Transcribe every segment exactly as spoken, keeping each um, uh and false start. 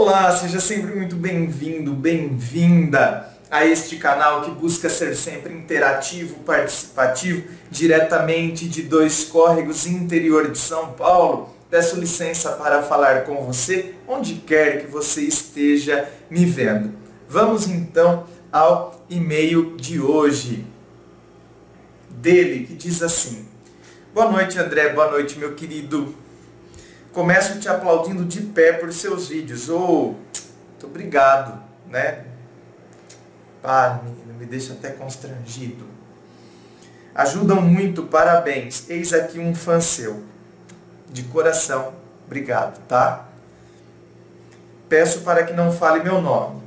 Olá, seja sempre muito bem-vindo, bem-vinda a este canal que busca ser sempre interativo, participativo, diretamente de Dois Córregos, interior de São Paulo. Peço licença para falar com você, onde quer que você esteja me vendo. Vamos então ao e-mail de hoje, dele, que diz assim: boa noite, André, boa noite, meu querido. Começo te aplaudindo de pé por seus vídeos. Oh, muito obrigado, né? Ah, menino, me deixa até constrangido. Ajudam muito, parabéns. Eis aqui um fã seu. De coração, obrigado, tá? Peço para que não fale meu nome.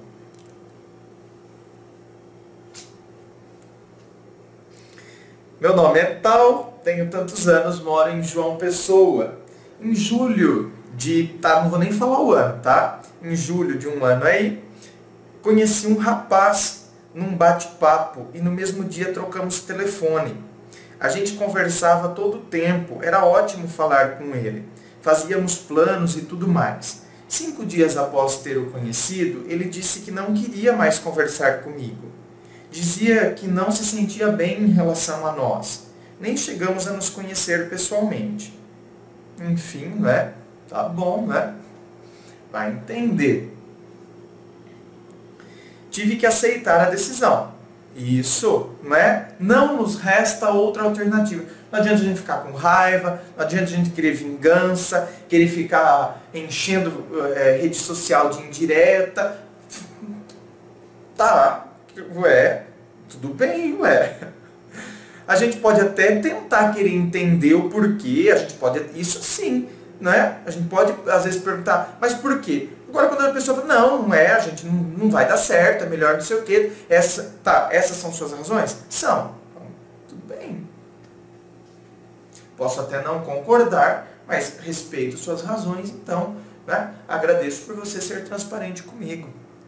Meu nome é tal, tenho tantos anos, moro em João Pessoa. Em julho de... tá, não vou nem falar o ano, tá? Em julho de um ano aí, conheci um rapaz num bate-papo e no mesmo dia trocamos telefone. A gente conversava todo o tempo, era ótimo falar com ele. Fazíamos planos e tudo mais. Cinco dias após ter o conhecido, ele disse que não queria mais conversar comigo. Dizia que não se sentia bem em relação a nós. Nem chegamos a nos conhecer pessoalmente. Enfim, né? Tá bom, né? Vai entender. Tive que aceitar a decisão. Isso, né? Não nos resta outra alternativa. Não adianta a gente ficar com raiva, não adianta a gente querer vingança, querer ficar enchendo é, rede social de indireta. Tá, ué, tudo bem, ué. A gente pode até tentar querer entender o porquê, a gente pode, isso sim, né? A gente pode às vezes perguntar, mas por quê? Agora quando a pessoa fala, não, não é, a gente não, não vai dar certo, é melhor não sei o quê. Essa, tá, essas são suas razões? São. Então, tudo bem. Posso até não concordar, mas respeito suas razões, então, né? Agradeço por você ser transparente comigo.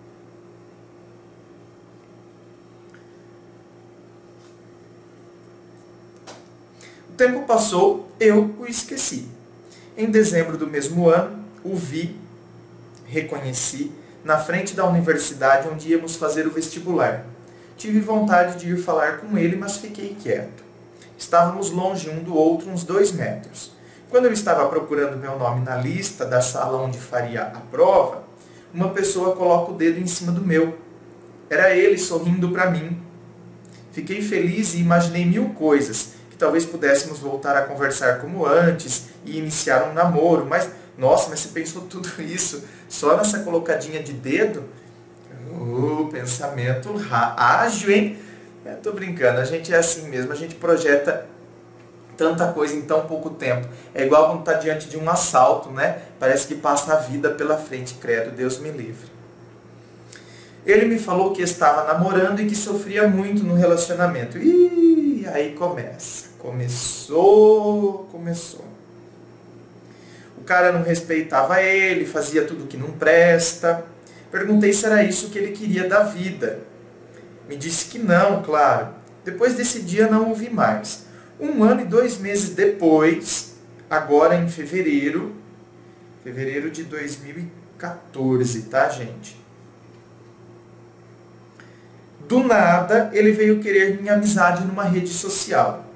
O tempo passou, eu o esqueci. Em dezembro do mesmo ano, o vi, reconheci, na frente da universidade onde íamos fazer o vestibular. Tive vontade de ir falar com ele, mas fiquei quieto. Estávamos longe um do outro uns dois metros. Quando eu estava procurando meu nome na lista da sala onde faria a prova, uma pessoa coloca o dedo em cima do meu. Era ele sorrindo para mim. Fiquei feliz e imaginei mil coisas, que talvez pudéssemos voltar a conversar como antes e iniciar um namoro, mas, nossa, mas você pensou tudo isso só nessa colocadinha de dedo? Uh, pensamento ágil, hein? É, tô brincando, a gente é assim mesmo, a gente projeta tanta coisa em tão pouco tempo. É igual quando tá diante de um assalto, né? Parece que passa a vida pela frente, credo, Deus me livre. Ele me falou que estava namorando e que sofria muito no relacionamento. Ih, aí começa. Começou, começou. O cara não respeitava ele, fazia tudo que não presta. Perguntei se era isso que ele queria da vida. Me disse que não, claro. Depois desse dia não o vi mais. Um ano e dois meses depois, agora em fevereiro, fevereiro de dois mil e quatorze, tá, gente? Do nada, ele veio querer minha amizade numa rede social.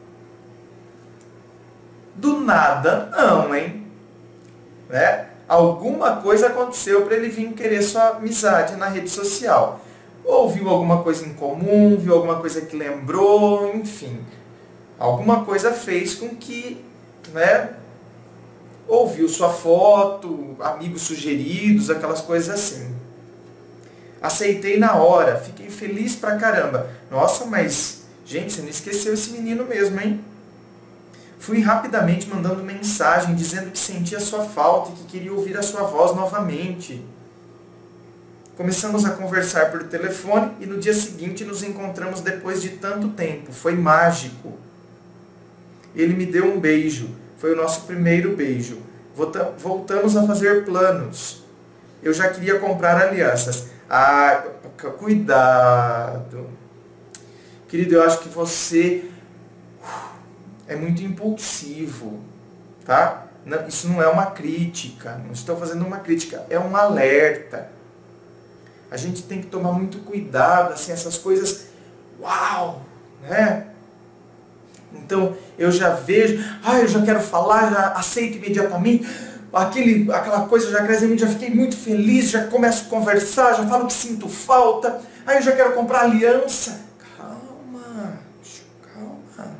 Do nada, não, hein? Né? Alguma coisa aconteceu para ele vir querer sua amizade na rede social. Ou viu alguma coisa em comum, viu alguma coisa que lembrou, enfim. Alguma coisa fez com que, né? Ouviu sua foto, amigos sugeridos, aquelas coisas assim. Aceitei na hora, fiquei feliz pra caramba. Nossa, mas, gente, você não esqueceu esse menino mesmo, hein? Fui rapidamente mandando mensagem dizendo que sentia sua falta e que queria ouvir a sua voz novamente. Começamos a conversar por telefone e no dia seguinte nos encontramos depois de tanto tempo. Foi mágico. Ele me deu um beijo. Foi o nosso primeiro beijo. Voltamos a fazer planos. Eu já queria comprar alianças. Ah, cuidado. Querido, eu acho que você é muito impulsivo, tá? Não, isso não é uma crítica, não estou fazendo uma crítica, é um alerta. A gente tem que tomar muito cuidado, assim, essas coisas, uau, né? Então, eu já vejo, ah, eu já quero falar, já aceito imediatamente, aquele, aquela coisa já cresce em mim, já fiquei muito feliz, já começo a conversar, já falo que sinto falta, aí eu já quero comprar aliança. Calma, calma.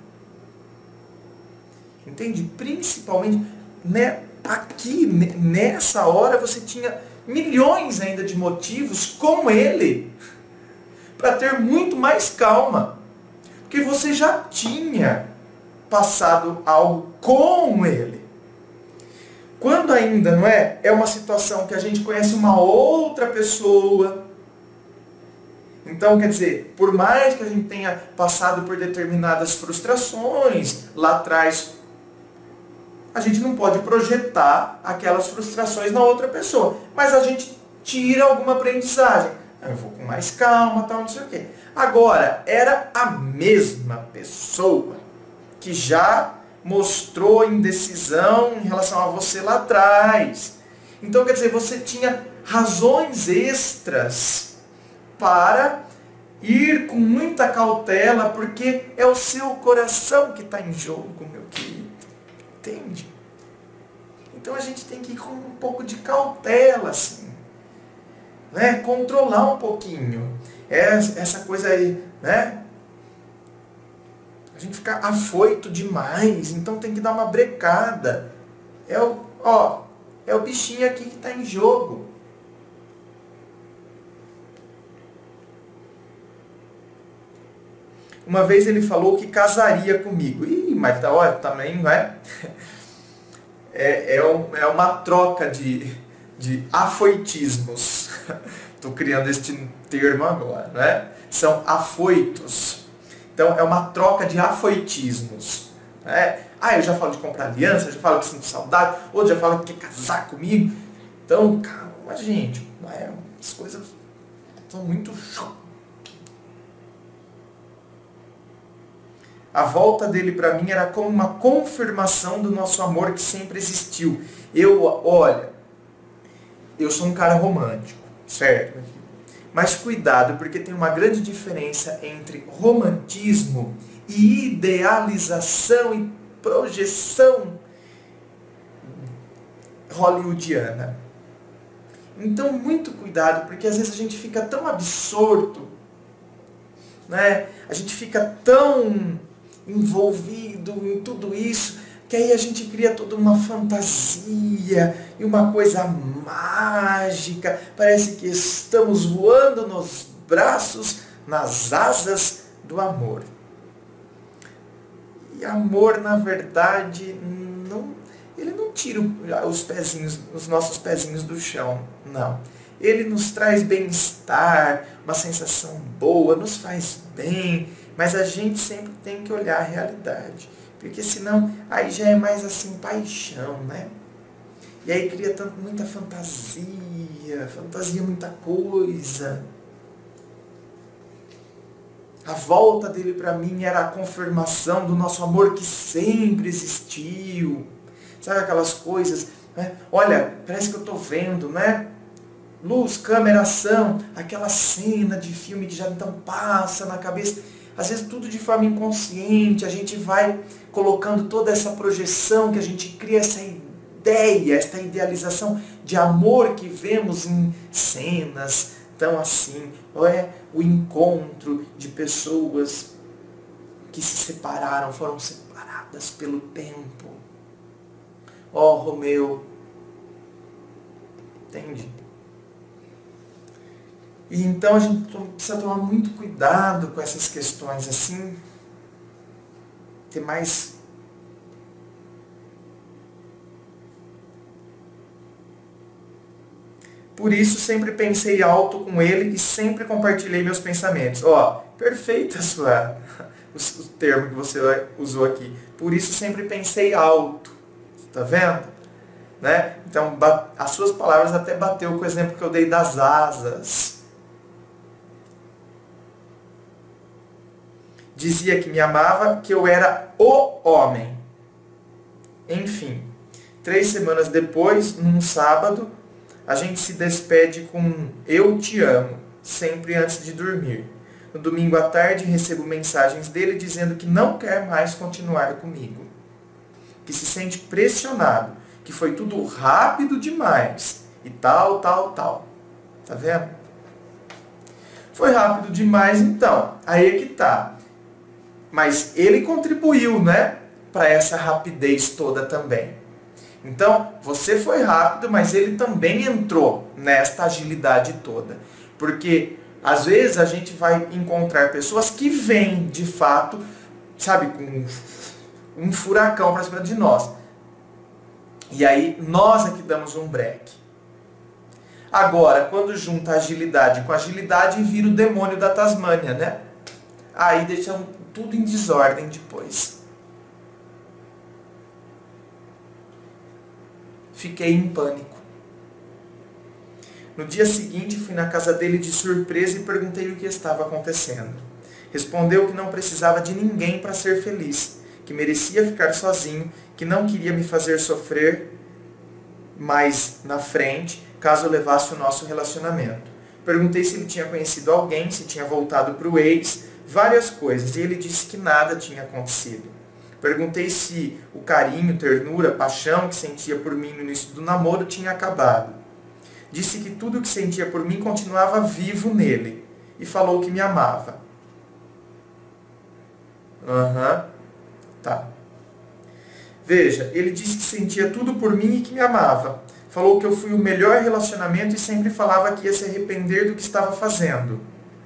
Entende? Principalmente, né, aqui, nessa hora, você tinha milhões ainda de motivos com ele para ter muito mais calma. Porque você já tinha passado algo com ele. Quando ainda, não é? É uma situação que a gente conhece uma outra pessoa. Então, quer dizer, por mais que a gente tenha passado por determinadas frustrações lá atrás, a gente não pode projetar aquelas frustrações na outra pessoa. Mas a gente tira alguma aprendizagem. Eu vou com mais calma, tal, não sei o quê. Agora, era a mesma pessoa que já mostrou indecisão em relação a você lá atrás. Então, quer dizer, você tinha razões extras para ir com muita cautela, porque é o seu coração que está em jogo, meu querido. Entende? Então a gente tem que ir com um pouco de cautela, assim. Né? Controlar um pouquinho. Essa coisa aí, né? A gente fica afoito demais, então tem que dar uma brecada. É o, ó, é o bichinho aqui que está em jogo. Uma vez ele falou que casaria comigo. Ih, mas tá, olha, também, não é? É, é, um, é uma troca de, de afoitismos. Estou criando este termo agora, né? São afoitos. Então, é uma troca de afoitismos. Né? Ah, eu já falo de comprar aliança, eu já falo que sinto saudade, outro já fala que quer casar comigo. Então, calma, gente. Né? As coisas são muito... A volta dele para mim era como uma confirmação do nosso amor que sempre existiu. Eu, olha, eu sou um cara romântico, certo? Mas cuidado, porque tem uma grande diferença entre romantismo e idealização e projeção hollywoodiana. Então, muito cuidado, porque às vezes a gente fica tão absorto, né? A gente fica tão envolvido em tudo isso, que aí a gente cria toda uma fantasia e uma coisa mágica. Parece que estamos voando nos braços, nas asas do amor. E amor, na verdade, não, ele não tira os pezinhos, os nossos pezinhos do chão, não. Ele nos traz bem-estar, uma sensação boa, nos faz bem, mas a gente sempre tem que olhar a realidade. Porque senão, aí já é mais assim, paixão, né? E aí cria tanto, muita fantasia, fantasia muita coisa. A volta dele para mim era a confirmação do nosso amor que sempre existiu. Sabe aquelas coisas, né? Olha, parece que eu estou vendo, né? Luz, câmera, ação, aquela cena de filme que já então passa na cabeça. Às vezes tudo de forma inconsciente, a gente vai colocando toda essa projeção, que a gente cria essa ideia, essa idealização de amor que vemos em cenas tão assim. Ou é o encontro de pessoas que se separaram, foram separadas pelo tempo. Ó, oh, Romeu, entende? E então a gente precisa tomar muito cuidado com essas questões assim, ter mais por isso sempre pensei alto com ele e sempre compartilhei meus pensamentos. Ó, perfeita a sua, o, o termo que você usou aqui. Por isso sempre pensei alto. Tá vendo? Né? Então, as suas palavras até bateu com o exemplo que eu dei das asas. Dizia que me amava, que eu era o homem. Enfim, Três semanas depois, num sábado, a gente se despede com "eu te amo", sempre antes de dormir. No domingo à tarde, recebo mensagens dele dizendo que não quer mais continuar comigo. Que se sente pressionado, que foi tudo rápido demais, e tal, tal, tal. Tá vendo? Foi rápido demais, então. Aí é que tá. Mas ele contribuiu, né, para essa rapidez toda também. Então, você foi rápido, mas ele também entrou nesta agilidade toda. Porque, às vezes, a gente vai encontrar pessoas que vêm, de fato, sabe, com um furacão para cima de nós. E aí, nós é que damos um break. Agora, quando junta agilidade com agilidade, vira o demônio da Tasmânia, né? Aí deixam tudo em desordem depois. Fiquei em pânico. No dia seguinte, fui na casa dele de surpresa e perguntei o que estava acontecendo. Respondeu que não precisava de ninguém para ser feliz, que merecia ficar sozinho, que não queria me fazer sofrer mais na frente, caso eu levasse o nosso relacionamento. Perguntei se ele tinha conhecido alguém, se tinha voltado para o ex, várias coisas, e ele disse que nada tinha acontecido. Perguntei se o carinho, ternura, paixão que sentia por mim no início do namoro tinha acabado. Disse que tudo o que sentia por mim continuava vivo nele, e falou que me amava. Aham, uhum. Tá. Veja, ele disse que sentia tudo por mim e que me amava. Falou que eu fui o melhor relacionamento e sempre falava que ia se arrepender do que estava fazendo.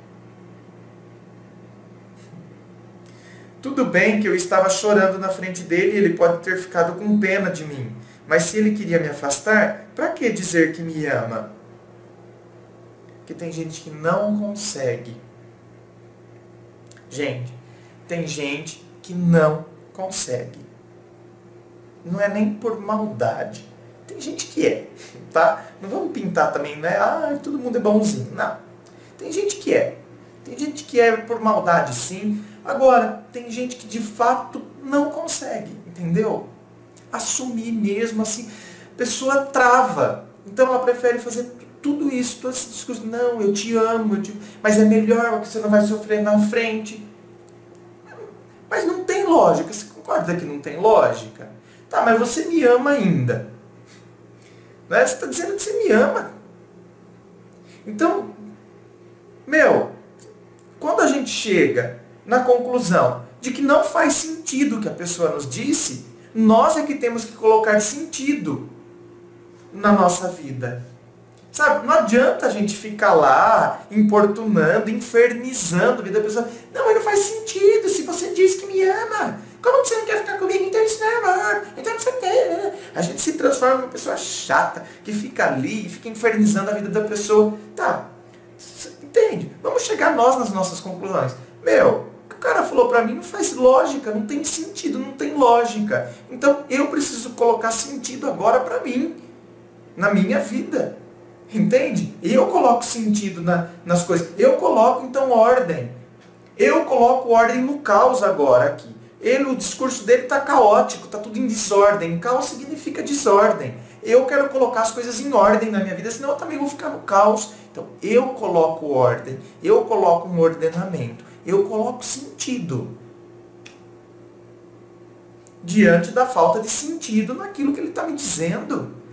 Tudo bem que eu estava chorando na frente dele e ele pode ter ficado com pena de mim. Mas se ele queria me afastar, para que dizer que me ama? Porque tem gente que não consegue. Gente, tem gente que não consegue. Não é nem por maldade. Tem gente que é, tá? Não vamos pintar também, né? Ah, todo mundo é bonzinho. Não. Tem gente que é. Tem gente que é por maldade, sim. Agora, tem gente que de fato não consegue, entendeu? Assumir mesmo, assim, a pessoa trava. Então ela prefere fazer tudo isso, todo esse discurso. Não, eu te amo, eu te... mas é melhor porque você não vai sofrer na frente. Mas não tem lógica. Você concorda que não tem lógica? Tá, mas você me ama ainda. Né? Você está dizendo que você me ama. Então, meu, quando a gente chega na conclusão de que não faz sentido o que a pessoa nos disse, nós é que temos que colocar sentido na nossa vida. Sabe, não adianta a gente ficar lá importunando, infernizando a vida da pessoa. Não, mas não faz sentido, se você diz que me ama, como você não quer ficar comigo? Então isso não é amor, então não sei o quê. A gente se transforma numa pessoa chata, que fica ali e fica infernizando a vida da pessoa. Tá, entende? Vamos chegar nós nas nossas conclusões. Meu, o que o cara falou pra mim não faz lógica, não tem sentido, não tem lógica. Então eu preciso colocar sentido agora pra mim, na minha vida. Entende? Eu coloco sentido na, nas coisas. Eu coloco, então, ordem. Eu coloco ordem no caos agora aqui. Ele, o discurso dele está caótico, está tudo em desordem. Caos significa desordem. Eu quero colocar as coisas em ordem na minha vida, senão eu também vou ficar no caos. Então, eu coloco ordem. Eu coloco um ordenamento. Eu coloco sentido. Diante da falta de sentido naquilo que ele está me dizendo.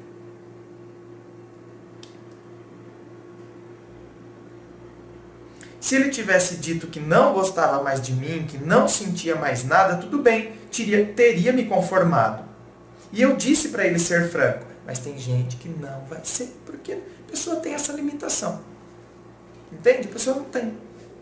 Se ele tivesse dito que não gostava mais de mim, que não sentia mais nada, tudo bem, teria, teria me conformado. E eu disse para ele ser franco, mas tem gente que não vai ser, porque a pessoa tem essa limitação. Entende? A pessoa não tem.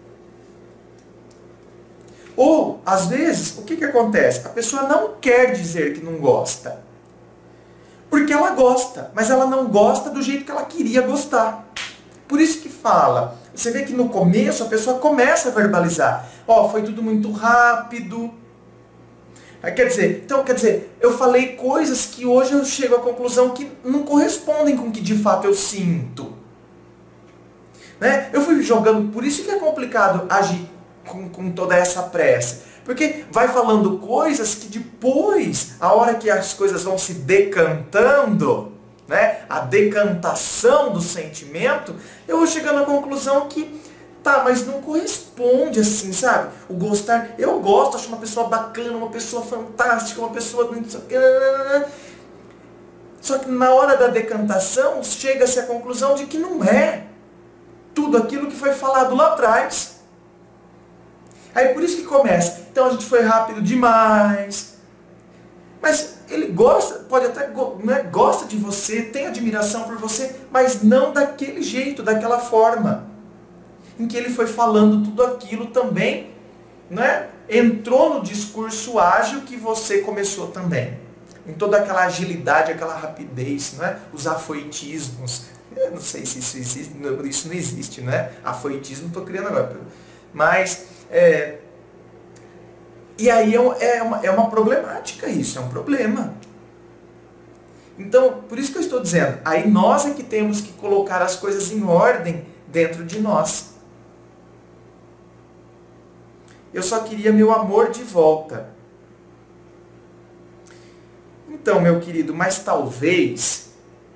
Ou, às vezes, o que, que acontece? A pessoa não quer dizer que não gosta. Porque ela gosta, mas ela não gosta do jeito que ela queria gostar. Por isso que fala, você vê que no começo a pessoa começa a verbalizar. Ó, oh, foi tudo muito rápido. Aí, quer dizer, então, quer dizer, eu falei coisas que hoje eu chego à conclusão que não correspondem com o que de fato eu sinto. Né? Eu fui jogando, por isso que é complicado agir com, com toda essa pressa. Porque vai falando coisas que depois, a hora que as coisas vão se decantando, né, a decantação do sentimento, eu vou chegando à conclusão que, tá, mas não corresponde assim, sabe? O gostar, eu gosto, acho uma pessoa bacana, uma pessoa fantástica, uma pessoa... Só que na hora da decantação, chega-se à conclusão de que não é tudo aquilo que foi falado lá atrás. Aí por isso que começa. Então a gente foi rápido demais. Mas ele gosta, pode até, né, gosta de você, tem admiração por você, mas não daquele jeito, daquela forma. Em que ele foi falando tudo aquilo também, né? Entrou no discurso ágil que você começou também. Em toda aquela agilidade, aquela rapidez, né? Os afoitismos. Eu não sei se isso existe, não, isso não existe, né? Afoitismo estou criando agora. Mas, é, e aí é uma, é uma problemática isso, é um problema. Então, por isso que eu estou dizendo, aí nós é que temos que colocar as coisas em ordem dentro de nós. Eu só queria meu amor de volta. Então, meu querido, mas talvez...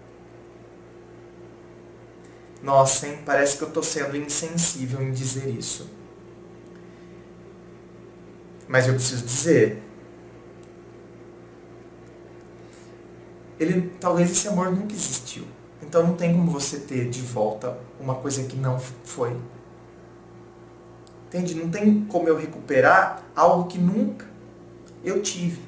Nossa, hein? Parece que eu estou sendo insensível em dizer isso. Mas eu preciso dizer. Ele, talvez esse amor nunca existiu. Então não tem como você ter de volta uma coisa que não foi. Entende? Não tem como eu recuperar algo que nunca eu tive.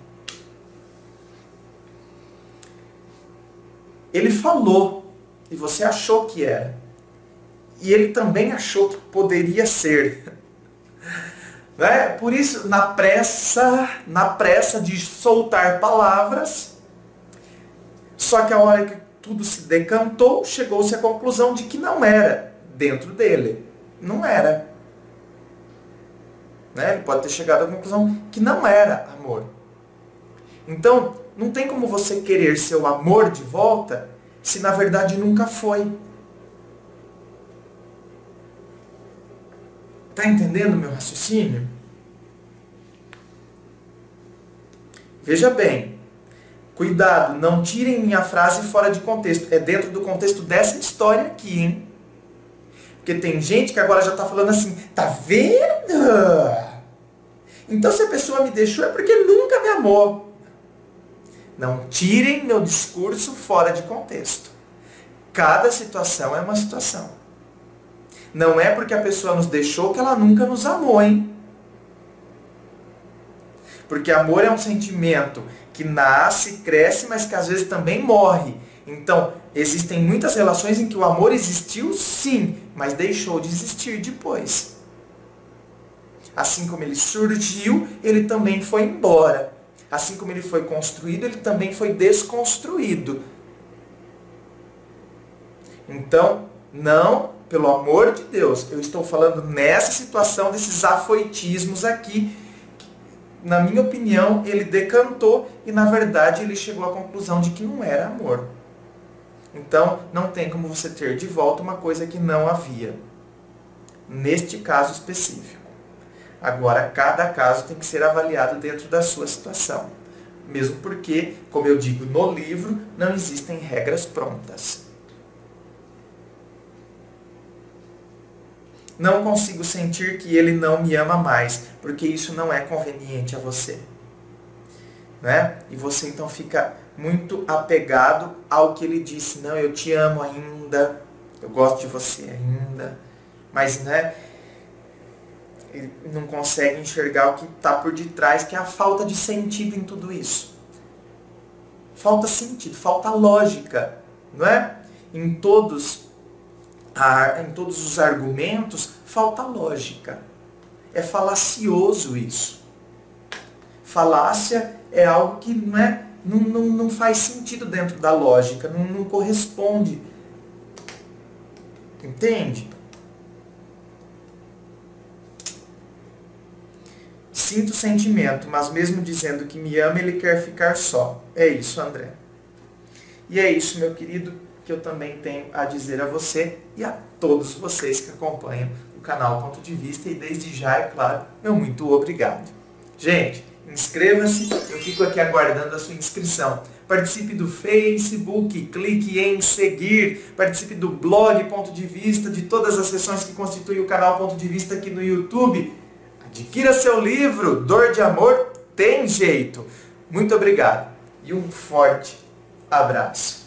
Ele falou, e você achou que era. E ele também achou que poderia ser. Né? Por isso, na pressa, na pressa de soltar palavras, só que a hora que tudo se decantou, chegou-se à conclusão de que não era dentro dele. Não era. Né? Ele pode ter chegado à conclusão que não era amor. Então, não tem como você querer seu amor de volta se na verdade nunca foi. Está entendendo o meu raciocínio? Veja bem. Cuidado, não tirem minha frase fora de contexto. É dentro do contexto dessa história aqui, hein? Porque tem gente que agora já está falando assim, tá vendo? Então se a pessoa me deixou é porque nunca me amou. Não tirem meu discurso fora de contexto. Cada situação é uma situação. Não é porque a pessoa nos deixou que ela nunca nos amou, hein? Porque amor é um sentimento que nasce, cresce, mas que às vezes também morre. Então, existem muitas relações em que o amor existiu, sim, mas deixou de existir depois. Assim como ele surgiu, ele também foi embora. Assim como ele foi construído, ele também foi desconstruído. Então, não, pelo amor de Deus, eu estou falando nessa situação desses afoitismos aqui. Na minha opinião, ele decantou e, na verdade, ele chegou à conclusão de que não era amor. Então, não tem como você ter de volta uma coisa que não havia. Neste caso específico. Agora, cada caso tem que ser avaliado dentro da sua situação. Mesmo porque, como eu digo no livro, não existem regras prontas. Não consigo sentir que ele não me ama mais, porque isso não é conveniente a você. Né? E você então fica muito apegado ao que ele disse. Não, eu te amo ainda, eu gosto de você ainda. Mas, né, ele não consegue enxergar o que está por detrás, que é a falta de sentido em tudo isso. Falta sentido, falta lógica, não é? Em todos, em todos os argumentos, falta lógica. É falacioso isso. Falácia é algo que não, é, não, não, não faz sentido dentro da lógica, não, não corresponde. Entende? Sinto sentimento, mas mesmo dizendo que me ama, ele quer ficar só. É isso, André. E é isso, meu querido, que eu também tenho a dizer a você e a todos vocês que acompanham o canal Ponto de Vista. E desde já, é claro, meu muito obrigado. Gente, inscreva-se, eu fico aqui aguardando a sua inscrição. Participe do Facebook, clique em seguir, participe do blog Ponto de Vista, de todas as sessões que constituem o canal Ponto de Vista aqui no YouTube. Adquira seu livro, Dor de Amor Tem Jeito. Muito obrigado e um forte abraço.